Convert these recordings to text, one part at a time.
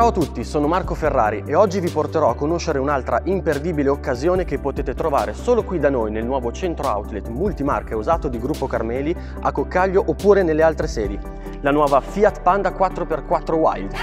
Ciao a tutti, sono Marco Ferrari e oggi vi porterò a conoscere un'altra imperdibile occasione che potete trovare solo qui da noi nel nuovo centro outlet multimarca e usato di Gruppo Carmeli a Coccaglio oppure nelle altre sedi, la nuova Fiat Panda 4x4 Wild.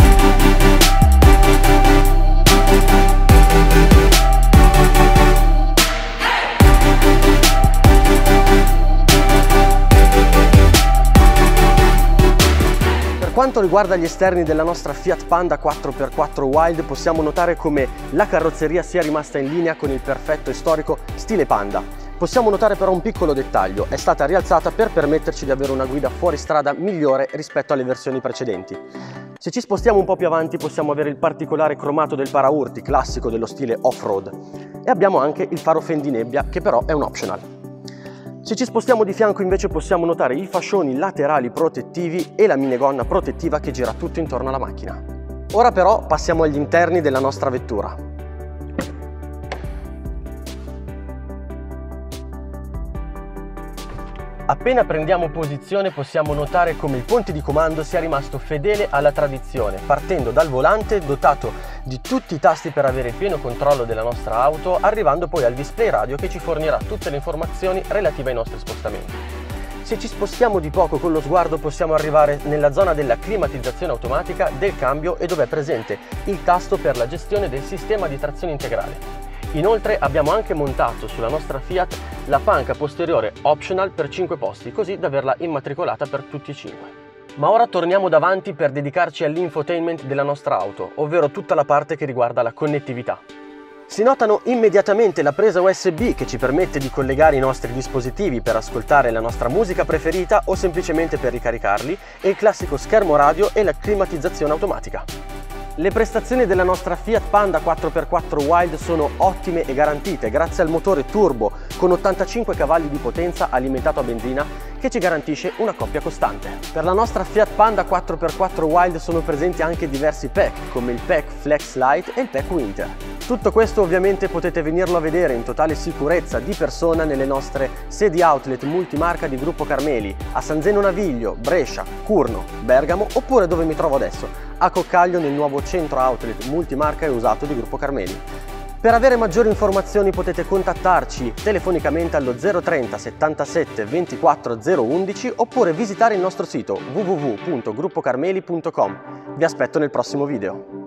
Per quanto riguarda gli esterni della nostra Fiat Panda 4x4 Wild, possiamo notare come la carrozzeria sia rimasta in linea con il perfetto e storico stile Panda. Possiamo notare però un piccolo dettaglio: è stata rialzata per permetterci di avere una guida fuori strada migliore rispetto alle versioni precedenti. Se ci spostiamo un po' più avanti possiamo avere il particolare cromato del paraurti, classico dello stile off-road, e abbiamo anche il faro fendinebbia, che però è un optional. Se ci spostiamo di fianco invece possiamo notare i fascioni laterali protettivi e la minigonna protettiva che gira tutto intorno alla macchina. Ora però passiamo agli interni della nostra vettura. Appena prendiamo posizione possiamo notare come il ponte di comando sia rimasto fedele alla tradizione, partendo dal volante dotato di tutti i tasti per avere il pieno controllo della nostra auto, arrivando poi al display radio che ci fornirà tutte le informazioni relative ai nostri spostamenti. Se ci spostiamo di poco con lo sguardo possiamo arrivare nella zona della climatizzazione automatica, del cambio e dove è presente il tasto per la gestione del sistema di trazione integrale. Inoltre abbiamo anche montato sulla nostra Fiat la panca posteriore optional per 5 posti, così da averla immatricolata per tutti e 5. Ma ora torniamo davanti per dedicarci all'infotainment della nostra auto, ovvero tutta la parte che riguarda la connettività. Si notano immediatamente la presa USB che ci permette di collegare i nostri dispositivi per ascoltare la nostra musica preferita o semplicemente per ricaricarli, e il classico schermo radio e la climatizzazione automatica. Le prestazioni della nostra Fiat Panda 4x4 Wild sono ottime e garantite grazie al motore turbo con 85 cavalli di potenza alimentato a benzina che ci garantisce una coppia costante. Per la nostra Fiat Panda 4x4 Wild sono presenti anche diversi pack come il pack Flex Lite e il pack Winter. Tutto questo ovviamente potete venirlo a vedere in totale sicurezza di persona nelle nostre sedi outlet multimarca di Gruppo Carmeli a San Zeno Naviglio, Brescia, Curno, Bergamo oppure dove mi trovo adesso, a Coccaglio nel nuovo centro outlet multimarca e usato di Gruppo Carmeli. Per avere maggiori informazioni potete contattarci telefonicamente allo 030 77 24 011 oppure visitare il nostro sito www.gruppocarmeli.com. Vi aspetto nel prossimo video.